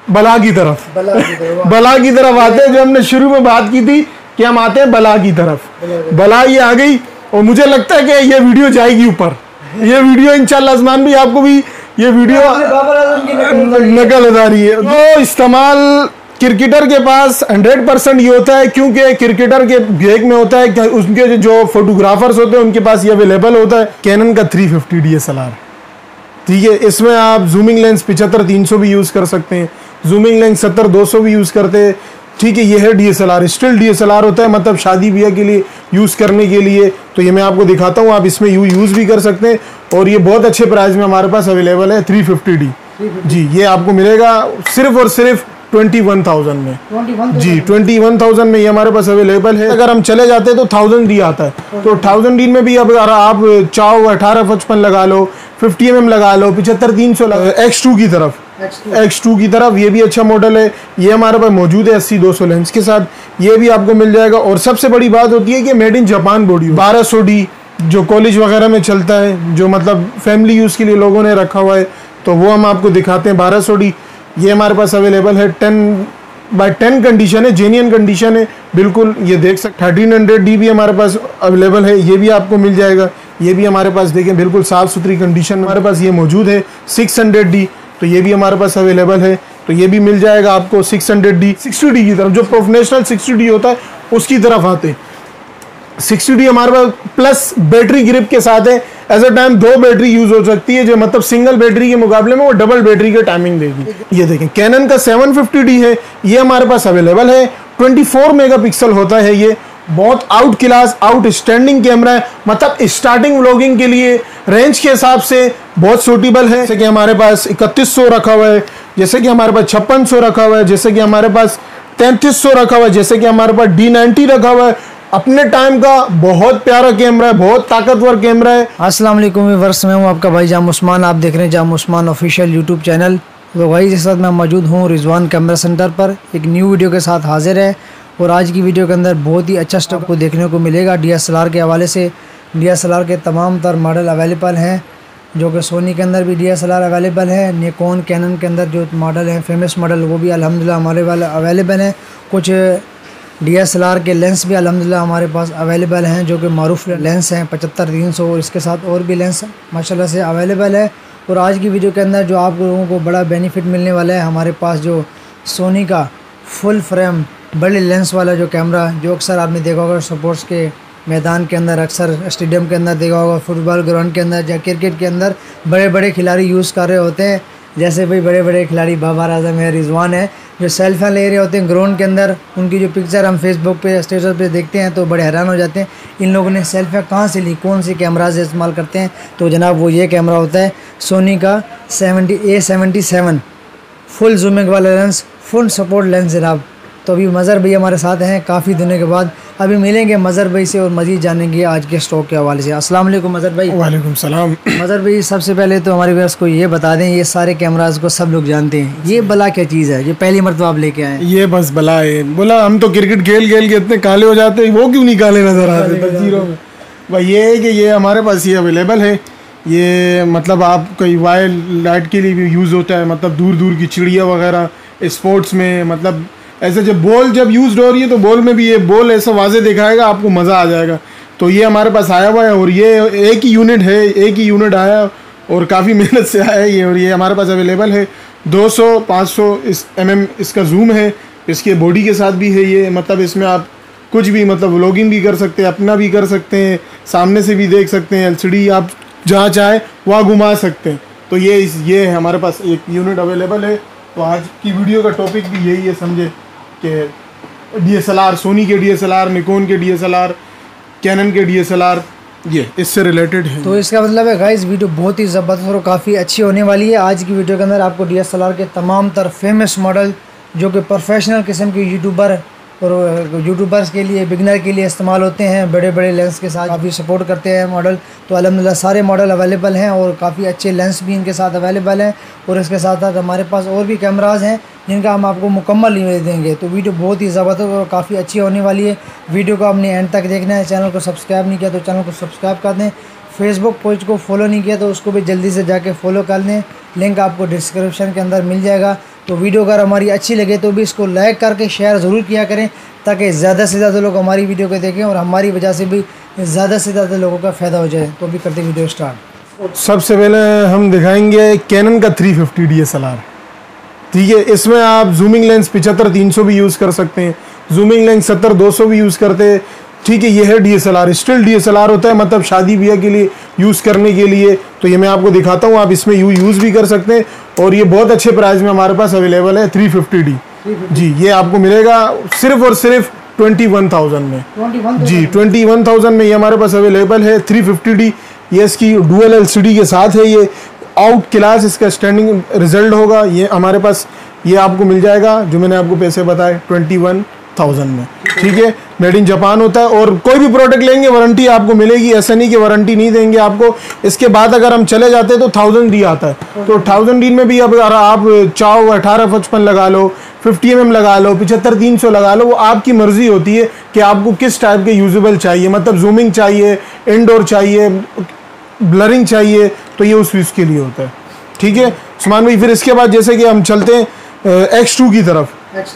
बला की तरफ, बला की तरफ आते हैं। जो हमने शुरू में बात की थी कि हम आते हैं बला की तरफ, बला ये आ गई। और मुझे लगता है कि ये वीडियो जाएगी ऊपर, ये वीडियो इंशाल्लाह आसमान भी आपको भी ये वीडियो नकल आ रही है। तो इस्तेमाल क्रिकेटर के पास 100% ये होता है, क्योंकि क्रिकेटर के बैग में होता है कि उनके जो फोटोग्राफर्स होते हैं उनके पास ये अवेलेबल होता है। कैनन का 350 DSLR, ठीक है। इसमें आप जूमिंग लेंस 75-300 भी यूज़ कर सकते हैं, जूमिंग लेंस 70-200 भी यूज़ करते हैं, ठीक है। ये है DSLR, स्टिल DSLR होता है, मतलब शादी ब्याह के लिए यूज़ करने के लिए। तो ये मैं आपको दिखाता हूँ, आप इसमें यूज़ भी कर सकते हैं। और ये बहुत अच्छे प्राइस में हमारे पास अवेलेबल है 350D जी। ये आपको मिलेगा सिर्फ और सिर्फ 21,000 में जी, 21,000 में ये हमारे पास अवेलेबल है। अगर हम चले जाते हैं तो 1000D आता है, तो 1000D में भी अब अगर आप चाहो 18-55 लगा लो, 50mm लगा लो, 75-300 लगा, X2 की तरफ, X2 की तरफ ये भी अच्छा मॉडल है। ये हमारे पास मौजूद है 80-200 लेंस के साथ, ये भी आपको मिल जाएगा। और सबसे बड़ी बात होती है कि made in Japan body, 1200D जो कॉलेज वगैरह में चलता है, जो मतलब फैमिली यूज़ के लिए लोगों ने रखा हुआ है, तो वो हम आपको दिखाते हैं। 1200D ये हमारे पास अवेलेबल है, 10x10 कंडीशन है, जेन्युइन कंडीशन है बिल्कुल, ये देख सकते। 1300D भी हमारे पास अवेलेबल है, ये भी आपको मिल जाएगा। ये भी हमारे पास देखें बिल्कुल साफ़ सुथरी कंडीशन हमारे पास ये मौजूद है। 600D तो ये भी हमारे पास अवेलेबल है, तो ये भी मिल जाएगा आपको 600D। 60D की तरफ, जो प्रोफेशनल 60D होता है उसकी तरफ आते हैं। 60D हमारे पास प्लस बैटरी ग्रिप के साथ है। At a time 2 battery use हो सकती है, जो मतलब सिंगल बैटरी के मुकाबले में वो डबल बैटरी के टाइमिंग देगी। ये देखें कैनन का 750D है, ये हमारे पास अवेलेबल है। 24 मेगापिक्सल होता है, ये बहुत आउट क्लास आउटस्टैंडिंग कैमरा है, मतलब स्टार्टिंग व्लॉगिंग के लिए रेंज के हिसाब से बहुत सूटेबल है। जैसे कि हमारे पास 3100 रखा हुआ है, जैसे कि हमारे पास 5600 रखा हुआ है, जैसे कि हमारे पास 3300 रखा हुआ है, जैसे कि हमारे पास D90 रखा हुआ है। अपने टाइम का बहुत प्यारा कैमरा है, बहुत ताकतवर कैमरा है। अस्सलाम वालेकुम व्यूअर्स, मैं हूं आपका भाई जाम उस्मान, आप देख रहे हैं Jam Usman official YouTube channel. तो भाई जिस साथ मैं मौजूद हूं रिजवान कैमरा सेंटर पर एक न्यू वीडियो के साथ हाजिर है। और आज की वीडियो के अंदर बहुत ही अच्छा स्टॉक को देखने को मिलेगा। DSLR के हवाले से DSLR के तमाम तर मॉडल अवेलेबल हैं, जो कि सोनी के अंदर भी DSLR अवेलेबल है, निकॉन कैनन के अंदर जो मॉडल हैं फेमस मॉडल वो भी अल्हम्दुलिल्लाह हमारे वाले अवेलेबल हैं। कुछ DSLR के लेंस भी अल्हम्दुलिल्लाह हमारे पास अवेलेबल हैं, जो कि मारूफ लेंस हैं 75-300, और इसके साथ और भी लेंस माशाल्लाह से अवेलेबल है। और आज की वीडियो के अंदर जो आप लोगों को बड़ा बेनिफिट मिलने वाला है, हमारे पास जो सोनी का फुल फ्रेम बड़े लेंस वाला जो कैमरा, जो अक्सर आपने देखा होगा स्पोर्ट्स के मैदान के अंदर, अक्सर स्टेडियम के अंदर देखा होगा, फुटबॉल ग्राउंड के अंदर या क्रिकेट के अंदर बड़े बड़े खिलाड़ी यूज़ कर रहे होते हैं। जैसे भाई बड़े बड़े खिलाड़ी बाबर आजम है, रिजवान है, जो सेल्फियाँ ले रहे होते हैं ग्राउंड के अंदर, उनकी जो पिक्चर हम फेसबुक पे स्टेटस पे देखते हैं तो बड़े हैरान हो जाते हैं इन लोगों ने सेल्फियाँ कहाँ से ली, कौन सी कैमराज इस्तेमाल करते हैं। तो जनाब वो ये कैमरा होता है सोनी का A77 फुल जूमिंग वाला लेंस, फुल सपोर्ट लेंस जनाब। तो अभी मज़हर भाई हमारे साथ हैं काफ़ी दिनों के बाद, अभी मिलेंगे मज़हर भाई से और मज़ीद जानेंगे आज के स्टॉक के हवाले से। अस्सलाम वालेकुम मज़हर भाई। वालेकुम सलाम। मज़हर भाई सबसे पहले तो हमारे व्यूअर्स को ये बता दें, ये सारे कैमराज को सब लोग जानते हैं, ये बला क्या चीज़ है, ये पहली मरतबा आप लेके आए? ये बस बला है। बोला हम तो क्रिकेट खेल खेल के इतने काले हो जाते हैं, वो क्यों नहीं काले नजर आते तस्वीरों में। भाई ये है कि ये हमारे पास ये अवेलेबल है। ये मतलब आप कई वाइल्ड लाइट के लिए भी यूज़ होता है, मतलब दूर दूर की चिड़िया वगैरह स्पोर्ट्स में, मतलब ऐसे जब बॉल जब यूज़ हो रही है तो बॉल में भी ये बॉल ऐसा वाजे दिखाएगा, आपको मज़ा आ जाएगा। तो ये हमारे पास आया हुआ है और ये एक ही यूनिट है, एक ही यूनिट आया और काफ़ी मेहनत से आया है ये। और ये हमारे पास अवेलेबल है 200-500 mm इसका जूम है, इसके बॉडी के साथ भी है ये, मतलब इसमें आप कुछ भी मतलब व्लॉगिंग भी कर सकते हैं, अपना भी कर सकते हैं, सामने से भी देख सकते हैं, LCD आप जहाँ चाहे वहाँ घुमा सकते हैं। तो ये है हमारे पास एक यूनिट अवेलेबल है। तो आज की वीडियो का टॉपिक भी यही है, समझे कि DSLR, सोनी के DSLR, निकॉन के DSLR, कैनन के DSLR, ये इससे रिलेटेड है। तो इसका मतलब है गाइस वीडियो बहुत ही ज़बरदस्त और काफ़ी अच्छी होने वाली है। आज की वीडियो के अंदर आपको DSLR के तमाम तर फेमस मॉडल, जो कि प्रोफेशनल किस्म के यूट्यूबर और यूट्यूबर्स के लिए, बिगनर के लिए इस्तेमाल होते हैं, बड़े बड़े लेंस के साथ काफ़ी सपोर्ट करते हैं मॉडल। तो अल्हम्दुलिल्लाह सारे मॉडल अवेलेबल हैं और काफ़ी अच्छे लेंस भी इनके साथ अवेलेबल हैं। और इसके साथ साथ हमारे पास और भी कैमराज हैं जिनका हम आपको मुकम्मल इमेज देंगे। तो वीडियो बहुत ही ज़बरदस्त और काफ़ी अच्छी होने वाली है। वीडियो को आपने एंड तक देखना है। चैनल को सब्सक्राइब नहीं किया तो चैनल को सब्सक्राइब कर दें। फेसबुक पेज को फॉलो नहीं किया तो उसको भी जल्दी से जाके फॉलो कर लें, लिंक आपको डिस्क्रिप्शन के अंदर मिल जाएगा। तो वीडियो अगर हमारी अच्छी लगे तो भी इसको लाइक करके शेयर ज़रूर किया करें, ताकि ज़्यादा से ज़्यादा लोग हमारी वीडियो को देखें और हमारी वजह से भी ज़्यादा से ज़्यादा लोगों का फ़ायदा हो जाए। तो अभी करते वीडियो स्टार्ट। सबसे पहले हम दिखाएंगे कैनन का 350 DSLR। ठीक है, इसमें आप जूमिंग लेंस 75-300 भी यूज़ कर सकते हैं, जूमिंग लेंस 70-200 भी यूज़ करते हैं। ठीक है, ये है DSLR, स्टिल DSLR होता है, मतलब शादी ब्याह के लिए यूज़ करने के लिए। तो ये मैं आपको दिखाता हूँ, आप इसमें यूज़ भी कर सकते हैं और ये बहुत अच्छे प्राइस में हमारे पास अवेलेबल है 350D। जी, ये आपको मिलेगा सिर्फ और सिर्फ 21,000 में। 21,000 जी, 21,000 में ये हमारे पास अवेलेबल है 350D। ये इसकी डुअल LCD के साथ है, ये आउट क्लास इसका स्टैंडिंग रिजल्ट होगा। ये हमारे पास ये आपको मिल जाएगा जो मैंने आपको पैसे बताए 21,000 में। ठीक है, मेड इन जापान होता है और कोई भी प्रोडक्ट लेंगे वारंटी आपको मिलेगी, ऐसा नहीं कि वारंटी नहीं देंगे आपको। इसके बाद अगर हम चले जाते हैं तो 1000D आता है, तो 1000D में भी अगर आप चाहो 18-55 लगा लो, 50 mm लगा लो, 75-300 लगा लो, वो आपकी मर्जी होती है कि आपको किस टाइप के यूजेबल चाहिए, मतलब जूमिंग चाहिए, इनडोर चाहिए, ब्लरिंग चाहिए, तो ये उस चीज़ के लिए होता है। ठीक है उस्मान भाई, फिर इसके बाद जैसे कि हम चलते हैं X2 की तरफ।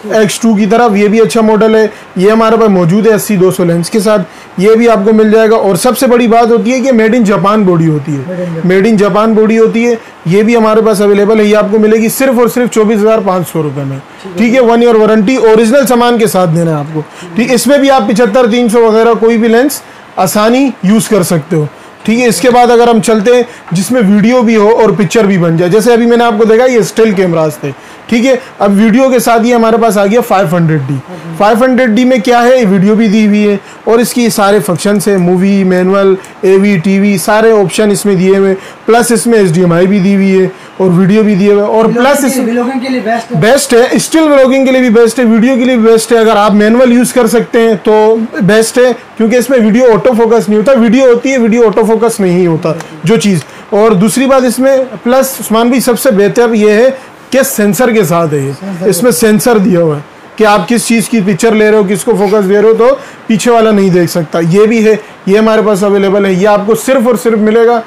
X2 की तरफ ये भी अच्छा मॉडल है, ये हमारे पास मौजूद है 80-200 लेंस के साथ, ये भी आपको मिल जाएगा। और सबसे बड़ी बात होती है कि मेड इन जापान बॉडी होती है, मेड इन जापान बॉडी होती है, ये भी हमारे पास अवेलेबल है। ये आपको मिलेगी सिर्फ और सिर्फ 24,500 रुपये में। ठीक है, 1 ईयर वारंटी, ओरिजिनल सामान के साथ देना है आपको। ठीक, इसमें भी आप 75-300 वगैरह कोई भी लेंस आसानी यूज़ कर सकते हो। ठीक है, इसके बाद अगर हम चलते हैं जिसमें वीडियो भी हो और पिक्चर भी बन जाए, जैसे अभी मैंने आपको देखा ये स्टिल कैमरास थे। ठीक है, अब वीडियो के साथ ये हमारे पास आ गया 500D। 500D में क्या है, वीडियो भी दी हुई है और इसकी सारे फंक्शंस है, मूवी, मैनुअल, AV, TV, सारे ऑप्शन इसमें दिए हुए, प्लस इसमें HDMI भी दी हुई है और वीडियो भी दिए हुए, और प्लस व्लॉगिंग के लिए बेस्ट है, स्टिल व्लॉगिंग के लिए भी बेस्ट है, वीडियो के लिए भी बेस्ट है। अगर आप मैनुअल यूज़ कर सकते हैं तो बेस्ट है, क्योंकि इसमें वीडियो ऑटो फोकस नहीं होता, वीडियो होती है, वीडियो ऑटो फोकस नहीं होता जो चीज़। और दूसरी बात इसमें प्लस उस्मान भाई सबसे बेहतर ये है कि सेंसर के साथ है, ये इसमें सेंसर दिया हुआ है कि आप किस चीज़ की पिक्चर ले रहे हो, किसको फोकस दे रहे हो, तो पीछे वाला नहीं देख सकता। ये भी है, ये हमारे पास अवेलेबल है, ये आपको सिर्फ और सिर्फ मिलेगा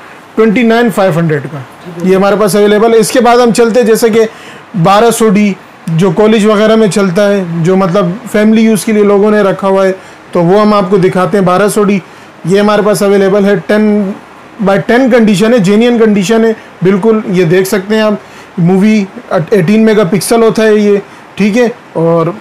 29,500 का, ये हमारे पास अवेलेबल है। इसके बाद हम चलते हैं जैसे कि 1200D जो कॉलेज वगैरह में चलता है, जो मतलब फैमिली यूज़ के लिए लोगों ने रखा हुआ है, तो वो हम आपको दिखाते हैं 1200D। ये हमारे पास अवेलेबल है 10x10 कंडीशन है, जेन्युइन कंडीशन है बिल्कुल, ये देख सकते हैं आप। मूवी 18 मेगापिक्सल होता है ये। ठीक है, और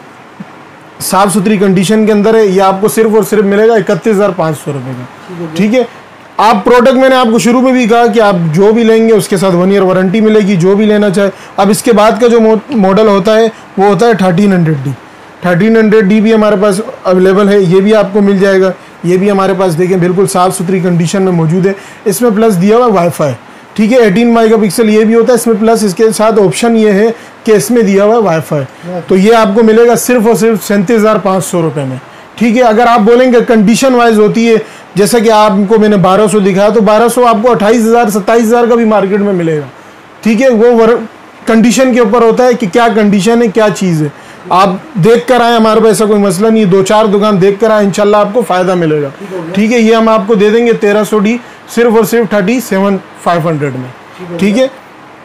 साफ़ सुथरी कंडीशन के अंदर है, ये आपको सिर्फ और सिर्फ मिलेगा 31,500 रुपये का। ठीक है, आप प्रोडक्ट मैंने आपको शुरू में भी कहा कि आप जो भी लेंगे उसके साथ 1 ईयर वारंटी मिलेगी, जो भी लेना चाहे। अब इसके बाद का जो मॉडल होता है वो होता है 1300D। 1300D भी हमारे पास अवेलेबल है, ये भी आपको मिल जाएगा। ये भी हमारे पास देखें बिल्कुल साफ़ सुथरी कंडीशन में मौजूद है। इसमें प्लस दिया हुआ वाईफाई। ठीक है, 18 मेगापिक्सल ये भी होता है, इसमें प्लस इसके साथ ऑप्शन ये है कि इसमें दिया हुआ वाईफाई। तो ये आपको मिलेगा सिर्फ और सिर्फ 37,500 रुपये में। ठीक है, अगर आप बोलेंगे कंडीशन वाइज होती है, जैसा कि आपको मैंने 1200 दिखाया, तो 1200 आपको 28,000-27,000 का भी मार्केट में मिलेगा। ठीक है, वो कंडीशन के ऊपर होता है कि क्या कंडीशन है, क्या चीज़ है। आप देख कर आए, हमारे पास ऐसा कोई मसला नहीं, 2-4 दुकान देख कर आए, इंशाल्लाह आपको फ़ायदा मिलेगा। ठीक है, ये हम आपको दे देंगे 1300D सिर्फ और सिर्फ 37,500 में। ठीक है,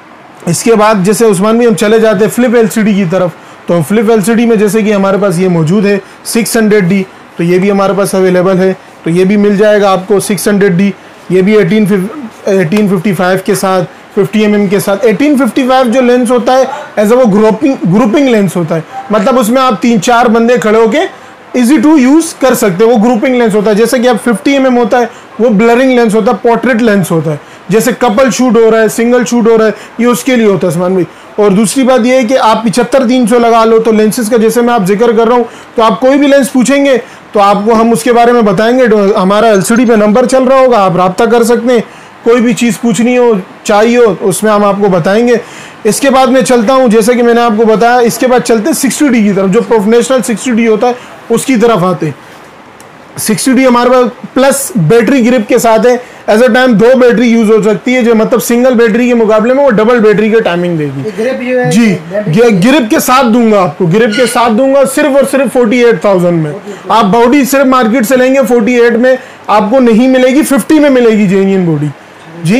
इसके बाद जैसे उस्मान भी हम चले जाते हैं फ्लिप LCD की तरफ, तो फ्लिप LCD में जैसे कि हमारे पास ये मौजूद है 600D, तो ये भी हमारे पास अवेलेबल है, तो ये भी मिल जाएगा आपको 600D। ये भी 1855 के साथ, 50 mm के साथ। 1855 जो लेंस होता है एज वो ग्रुपिंग लेंस होता है, मतलब उसमें आप 3-4 बंदे खड़े होके इजी टू यूज़ कर सकते हो, वो ग्रुपिंग लेंस होता है। जैसे कि अब 50 mm होता है वो ब्लरिंग लेंस होता है, पोर्ट्रेट लेंस होता है, जैसे कपल शूट हो रहा है, सिंगल शूट हो रहा है, ये उसके लिए होता है उस्मान भाई। और दूसरी बात ये है कि आप 75-300 लगा लो, तो लेंसेज का जैसे मैं आप जिक्र कर रहा हूँ, तो आप कोई भी लेंस पूछेंगे तो आपको हम उसके बारे में बताएंगे। हमारा LCD पे नंबर चल रहा होगा, आप रब्ता कर सकते हैं, कोई भी चीज़ पूछनी हो, चाहिए हो, उसमें हम आपको बताएंगे। इसके बाद मैं चलता हूँ, जैसे कि मैंने आपको बताया, इसके बाद चलते हैं 60D की तरफ, जो प्रोफेशनल 60D होता है उसकी तरफ आते हैं। 60D हमारे पास प्लस बैटरी ग्रिप के साथ है, at a time 2 battery use हो सकती है, जो मतलब सिंगल बैटरी के मुकाबले में वो डबल बैटरी के टाइमिंग देगी। जी, ग्रिप के साथ दूंगा आपको, ग्रिप के साथ दूंगा सिर्फ और सिर्फ 48,000 में। आप बॉडी सिर्फ मार्केट से लेंगे 48 में, आपको नहीं मिलेगी, 50 में मिलेगी जेन्युइन बॉडी। ठीक है,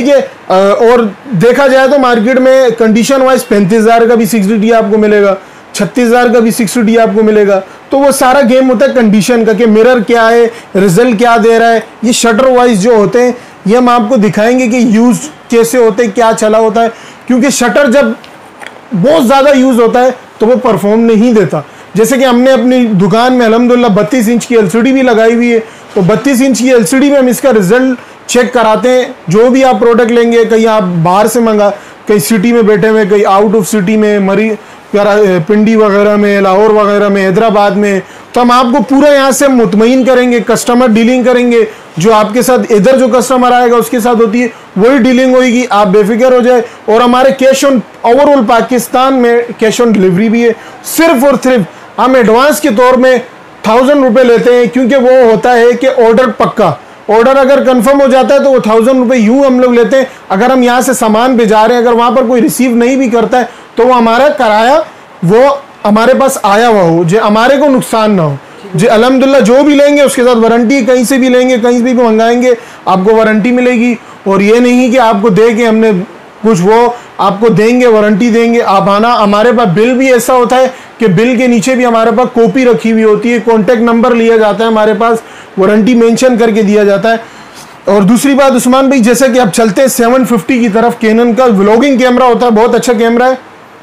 और देखा जाए तो मार्केट में कंडीशन वाइज 35,000 का भी 6D आपको मिलेगा, 36,000 का भी 6D आपको मिलेगा। तो वो सारा गेम होता है कंडीशन का कि मिरर क्या है, रिजल्ट क्या दे रहा है। ये शटर वाइज जो होते हैं ये हम आपको दिखाएंगे कि यूज कैसे होते हैं, क्या चला होता है, क्योंकि शटर जब बहुत ज़्यादा यूज होता है तो वो परफॉर्म नहीं देता। जैसे कि हमने अपनी दुकान में अल्हम्दुलिल्लाह 32 इंच की LCD भी लगाई हुई है, तो 32 इंच की LCD में हम इसका रिजल्ट चेक कराते हैं। जो भी आप प्रोडक्ट लेंगे, कहीं आप बाहर से मंगा, कहीं सिटी में बैठे हुए, कहीं आउट ऑफ सिटी में, पिंडी वगैरह में, लाहौर वगैरह में, हैदराबाद में, तो हम आपको पूरा यहाँ से मुतमईन करेंगे, कस्टमर डीलिंग करेंगे। जो आपके साथ इधर जो कस्टमर आएगा उसके साथ होती है वही डीलिंग होगी, आप बेफिक्र हो जाए। और हमारे कैश ऑन, ओवरऑल पाकिस्तान में कैश ऑन डिलीवरी भी है। सिर्फ और सिर्फ हम एडवांस के तौर में 1000 रुपये लेते हैं, क्योंकि वो होता है कि ऑर्डर पक्का, ऑर्डर अगर कंफर्म हो जाता है तो वो 1000 रुपये यूँ हम लोग लेते हैं। अगर हम यहाँ से सामान भिजा रहे हैं, अगर वहाँ पर कोई रिसीव नहीं भी करता है तो वो हमारा किराया वो हमारे पास आया हुआ हो, जो हमारे को नुकसान ना हो। जी अल्हम्दुलिल्लाह जो भी लेंगे उसके साथ वारंटी, कहीं से भी लेंगे, कहीं भी मंगाएंगे आपको वारंटी मिलेगी। और ये नहीं कि आपको दे के हमने कुछ, वो आपको देंगे, वारंटी देंगे, आप आना। हमारे पास बिल भी ऐसा होता है कि बिल के नीचे भी हमारे पास कॉपी रखी हुई होती है, कॉन्टैक्ट नंबर लिया जाता है, हमारे पास वारंटी मेंशन करके दिया जाता है। और दूसरी बात उस्मान भाई, जैसे कि आप चलते हैं 750 की तरफ, कैनन का व्लॉगिंग कैमरा होता है, बहुत अच्छा कैमरा है।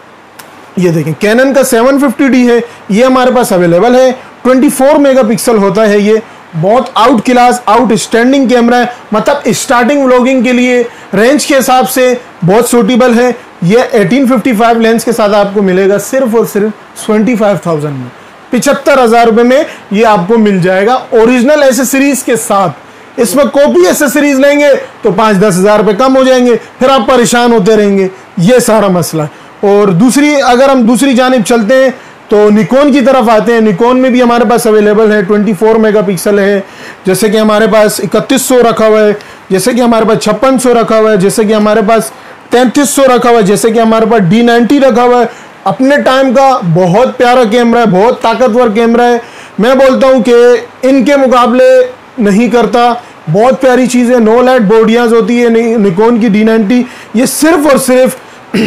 ये देखें कैनन का 750D है, ये हमारे पास अवेलेबल है। 24 मेगापिक्सल होता है, ये बहुत out class, outstanding camera है। मतलब स्टार्टिंग व्लॉगिंग के लिए रेंज के हिसाब से बहुत सूटेबल है। ये 1855 लेंस के साथ आपको मिलेगा सिर्फ और सिर्फ 25,000 में, 75,000 रुपये में ये आपको मिल जाएगा ओरिजिनल एसेसरीज के साथ। इसमें कॉपी एसेसरीज लेंगे तो 5-10 हज़ार रुपये कम हो जाएंगे, फिर आप परेशान होते रहेंगे, ये सारा मसला है। और दूसरी, अगर हम दूसरी जानिब चलते हैं तो निकॉन की तरफ आते हैं। निकॉन में भी हमारे पास अवेलेबल है, 24 मेगापिक्सल है, जैसे कि हमारे पास 3100 रखा हुआ है, जैसे कि हमारे पास 5600 रखा हुआ है, जैसे कि हमारे पास 3300 रखा हुआ है, जैसे कि हमारे पास D90 रखा हुआ है। अपने टाइम का बहुत प्यारा कैमरा है, बहुत ताकतवर कैमरा है। मैं बोलता हूँ कि इनके मुकाबले नहीं करता, बहुत प्यारी चीज़ है। नो लाइट बोर्डियाज होती है निकॉन की D90। ये सिर्फ और सिर्फ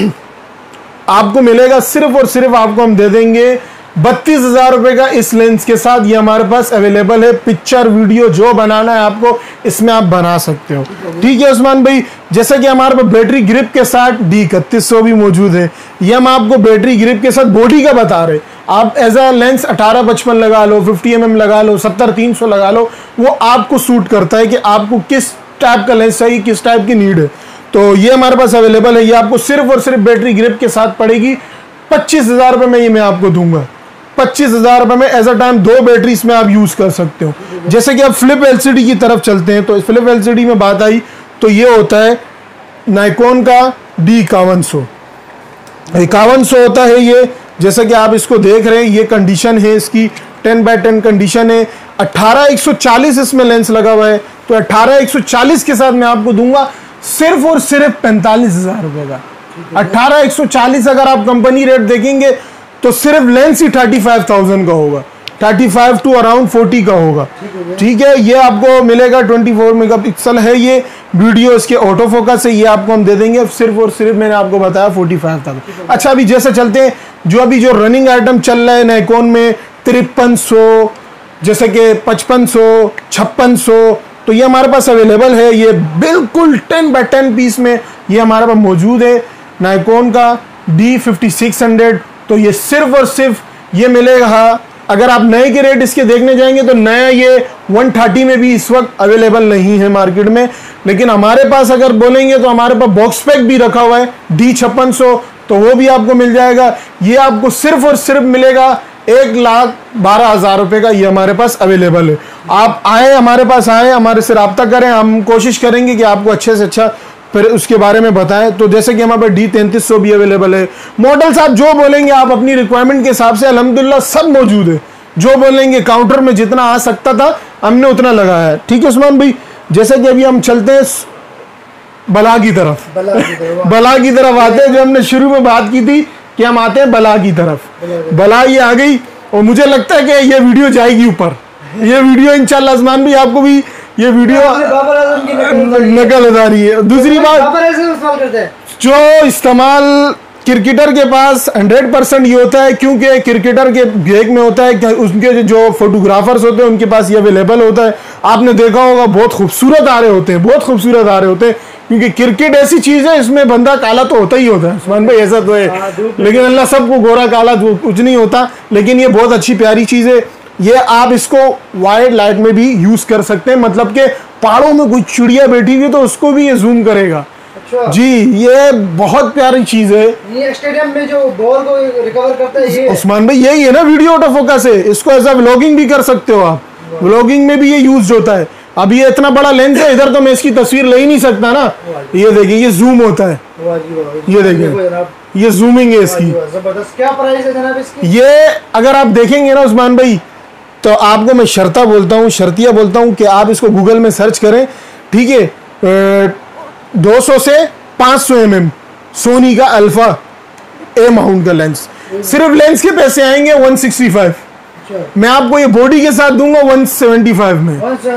आपको मिलेगा, सिर्फ और सिर्फ आपको हम दे देंगे 32,000 रुपये का इस लेंस के साथ। ये हमारे पास अवेलेबल है। पिक्चर वीडियो जो बनाना है आपको इसमें आप बना सकते हो, ठीक है उस्मान भाई। जैसे कि हमारे पास बैटरी ग्रिप के साथ D3100 भी मौजूद है। ये हम आपको बैटरी ग्रिप के साथ बॉडी का बता रहे, आप एज अ लेंस 18-55 लगा लो, 50 mm लगा लो, 70-300 लगा लो, वो आपको सूट करता है कि आपको किस टाइप का लेंस चाहिए, किस टाइप की नीड है। तो ये हमारे पास अवेलेबल है। ये आपको सिर्फ और सिर्फ बैटरी ग्रिप के साथ पड़ेगी 25,000 रुपये में। ये मैं आपको दूंगा 25,000 रुपये में। एज अ टाइम 2 बैटरी इसमें आप यूज़ कर सकते हो। जैसे कि आप फ्लिप LCD की तरफ चलते हैं तो फ्लिप LCD में बात आई तो ये होता है निकॉन का D5100 होता है ये। जैसे कि आप इसको देख रहे हैं, ये कंडीशन है इसकी 10x10 कंडीशन है। 18-140 इसमें लेंस लगा हुआ है, तो 18-140 के साथ मैं आपको दूंगा सिर्फ और सिर्फ 45,000 रुपये का। 18-140 अगर आप कंपनी रेट देखेंगे तो सिर्फ लेंस ही 35,000 का होगा, 35 to अराउंड 40 का होगा, ठीक है। ये आपको मिलेगा, 24 मेगापिक्सल है ये। वीडियो इसके ऑटो फोकस है, ये आपको हम दे देंगे सिर्फ और सिर्फ, मैंने आपको बताया 45,000। अच्छा अभी जैसे चलते हैं, जो अभी जो रनिंग आइटम चल रहा है निकॉन में 5300, जैसे कि 5500, 5600, तो ये हमारे पास अवेलेबल है। ये बिल्कुल 10x10 पीस में ये हमारे पास मौजूद है निकॉन का D5600। तो ये सिर्फ और सिर्फ ये मिलेगा। अगर आप नए के रेट इसके देखने जाएंगे तो नया ये 130 में भी इस वक्त अवेलेबल नहीं है मार्केट में, लेकिन हमारे पास अगर बोलेंगे तो हमारे पास बॉक्स पैक भी रखा हुआ है D5600, तो वो भी आपको मिल जाएगा। ये आपको सिर्फ और सिर्फ मिलेगा 1,12,000 रुपये का। ये हमारे पास अवेलेबल है। आप आए, हमारे पास आए, हमारे से रब्ता करें, हम कोशिश करेंगे कि आपको अच्छे से अच्छा फिर उसके बारे में बताएं। तो जैसे कि हमारे पास D3300 भी अवेलेबल है। मॉडल्स आप जो बोलेंगे, आप अपनी रिक्वायरमेंट के हिसाब से अल्हम्दुलिल्लाह सब मौजूद है। जो बोलेंगे काउंटर में जितना आ सकता था हमने उतना लगाया है, ठीक है उस्मान भाई। जैसे कि अभी हम चलते हैं बला की तरफ, बला की तरफ आते हैं। जो हमने शुरू में बात की थी कि हम आते हैं बला की तरफ। बला ये आ गई और मुझे लगता है कि ये वीडियो जाएगी ऊपर। ये वीडियो इंशाल्लाह उस्मान भाई आपको भी ये वीडियो बाबर आजम की नकल उतारी रही है। दूसरी बात, बाबर आजम इस्तेमाल करते हैं जो इस्तेमाल क्रिकेटर के पास 100% ये होता है, क्योंकि क्रिकेटर के बैग में होता है कि उनके जो फोटोग्राफर्स होते हैं उनके पास ये अवेलेबल होता है। आपने देखा होगा बहुत खूबसूरत आ रहे होते हैं, बहुत खूबसूरत आ रहे होते हैं, क्योंकि क्रिकेट ऐसी चीज है इसमें बंदा काला तो होता ही होता है उस्मान भाई, ऐसा तो है, लेकिन अल्लाह सबको गोरा काला कुछ नहीं होता। लेकिन ये बहुत अच्छी प्यारी चीज है। ये आप इसको वाइड लाइट में भी यूज कर सकते हैं, मतलब कि पहाड़ों में कोई चिड़िया बैठी हुई तो उसको भी ये जूम करेगा। अच्छा। जी, ये बहुत प्यारी चीज है। ये स्टेडियम में जो बॉल को रिकवर करता है ये उस्मान भाई यही है ना वीडियो ऑटो फोकस है। इसको ऐसा व्लॉगिंग भी कर सकते हो आप, व्लॉगिंग में भी ये यूज होता है। अब ये इतना बड़ा लेंस है, इधर तो मैं इसकी तस्वीर ले ही नहीं सकता ना। ये देखिए, ये जूम होता है, ये देखिए, ये जूमिंग है इसकी। जबरदस्त। क्या प्राइस है जनाब इसकी? ये अगर आप देखेंगे ना उस्मान भाई, तो आपको मैं शर्तिया बोलता हूँ कि आप इसको गूगल में सर्च करें, ठीक है। 200 से 500 mm सोनी का अल्फा ए माउंट का लेंस, सिर्फ लेंस के पैसे आएंगे 165। मैं आपको ये बॉडी के साथ दूंगा 175 में,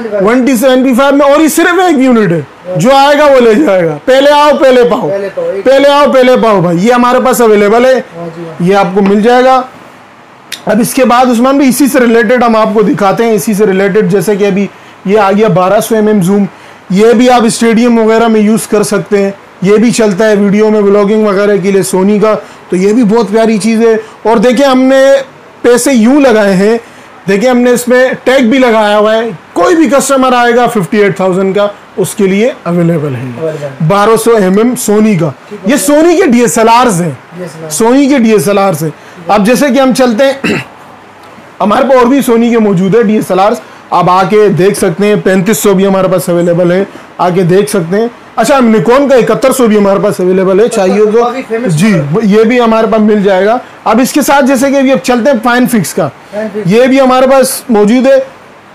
175 में, और ये सिर्फ एक यूनिट है, जो आएगा वो ले जाएगा। पहले आओ पहले पाओ, पहले आओ पहले पाओ भाई, ये हमारे पास अवेलेबल है, ये आपको मिल जाएगा। अब इसके बाद उस्मान भी इसी से रिलेटेड हम आपको दिखाते हैं, इसी से रिलेटेड, जैसे कि अभी ये आ गया 1200 mm जूम, ये भी आप स्टेडियम वगैरह में यूज़ कर सकते हैं, ये भी चलता है वीडियो में व्लॉगिंग वगैरह के लिए सोनी का, तो ये भी बहुत प्यारी चीज़ है। और देखिए हमने पैसे यूँ लगाए हैं, देखिए हमने इसमें टैग भी लगाया हुआ है, कोई भी कस्टमर आएगा 58,000 का उसके लिए अवेलेबल है। 1200 mm सोनी का, ये सोनी के DSLRs हैं, सोनी के DSLRs हैं। अब जैसे कि हम चलते हैं, हमारे पास और भी सोनी के मौजूद है DSLRs, आप आके देख सकते हैं। 3500 भी हमारे पास अवेलेबल है, आके देख सकते हैं। अच्छा, निकॉन का 7100 भी हमारे पास अवेलेबल है, चाहिए तो जी, ये भी हमारे पास मिल जाएगा। अब इसके साथ जैसे कि अभी अब चलते हैं फाइन फिक्स का, ये भी हमारे पास मौजूद है।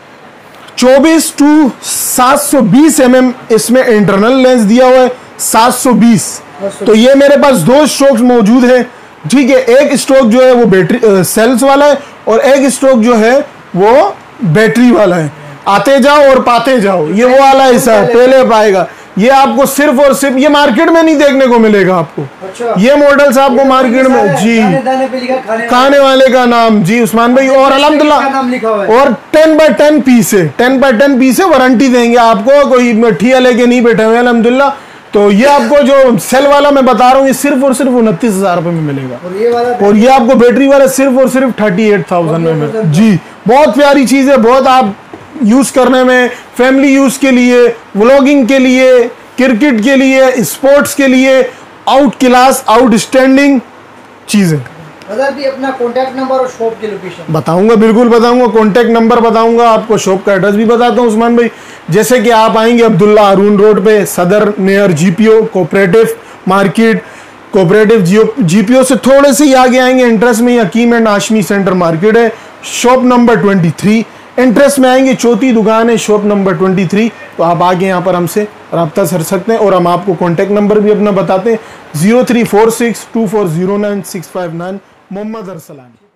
24 to 720 mm इसमें इंटरनल लेंस दिया हुआ है, 720। तो ये मेरे पास 2 स्ट्रोक्स मौजूद है, ठीक है। एक स्ट्रोक जो है वो बैटरी सेल्स वाला है, और एक स्ट्रोक जो है वो बैटरी वाला है। आते जाओ और पाते जाओ, ये वो वाला हिस्सा है, पहले पाएगा। ये आपको सिर्फ और सिर्फ ये मार्केट में नहीं देखने को मिलेगा आपको। अच्छा। ये मॉडल्स आपको मार्केट में, जी, खाने वाले का नाम, जी उस्मान भाई, और अल्हम्दुलिल्लाह, और 10x10 पीस है, 10x10 पीस है, वारंटी देंगे आपको, कोई ठिया लेके नहीं बैठे हुए अल्हम्दुलिल्लाह। तो ये आपको जो सेल वाला मैं बता रहा हूँ, ये सिर्फ और सिर्फ 29,000 रुपए में मिलेगा, और ये आपको बैटरी वाला सिर्फ और सिर्फ 38,000 में मिलेगा। जी, बहुत प्यारी चीज़ है, बहुत आप यूज़ करने में, फैमिली यूज़ के लिए, व्लॉगिंग के लिए, क्रिकेट के लिए, स्पोर्ट्स के लिए, आउट क्लास आउटस्टैंडिंग चीज़ें। भी अपना कॉन्टैक्ट नंबर और शॉप की लोकेशन बताऊंगा, बिल्कुल बताऊंगा, कॉन्टैक्ट नंबर बताऊंगा आपको, शॉप का एड्रेस भी बताता हूँ उस्मान भाई। जैसे कि आप आएंगे अब्दुल्ला हारून रोड पे, Saddar near GPO cooperative market, cooperative GPO से थोड़े से ही आगे आएंगे, इंटरेस्ट में Hakim and Hashmi centre market है, शॉप नंबर 23। इंटरेस्ट में आएंगे, चौथी दुकान है, शॉप नंबर 23। तो आप आगे यहाँ पर हमसे रब्ता कर सकते हैं, और हम आपको कॉन्टैक्ट नंबर भी अपना बताते हैं, 03462409 659, मोहम्मद अरसलान।